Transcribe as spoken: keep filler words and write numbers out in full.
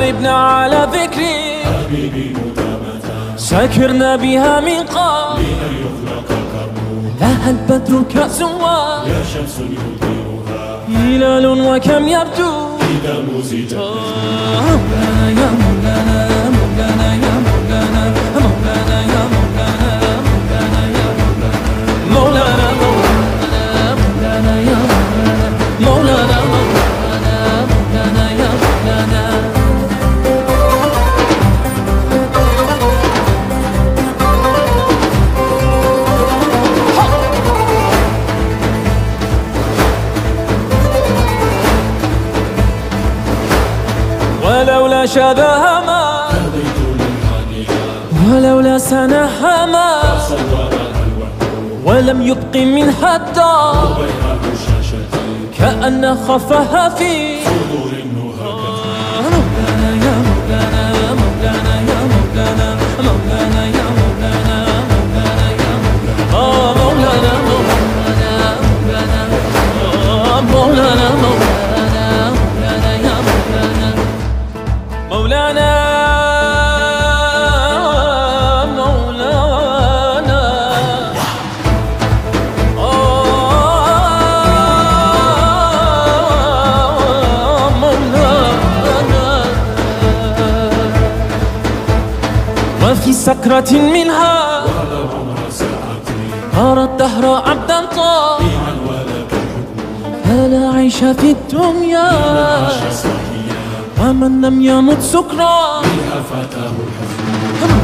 شربنا على ذكري حبيبي مدامة سكرنا بها من قبل لأن يخلق الكرم لها البدر كأسوا يا شمس يضيئها هلال وكم يبدو إذا مزجت مولانا يا مولانا مولانا يا مولانا مولانا يا مولانا مولانا يا مولانا مولانا مولانا يا مولانا مولانا مولانا يا مولانا. ولولا شذاها ما قضيت للحانها ولولا سناها ما صورها الوحد ولم يبق منها الدار بيها شاشة كأن خفها في صدور النهى مولانا يا مولانا مولانا يا مولانا مولانا يا مولانا مولانا يا مولانا آه مولانا مولانا مولانا آه مولانا مولانا مولانا يا مولانا مولانا مولانا آه مولانا. وفي سكرة منها ولو عمر ساعتي أرى الدهر عبدا طاغ طيعا ولك الحكم فلا عيش في الدنيا عاش صحيا ومن لم يمت سكرا بها فاتاه الحزن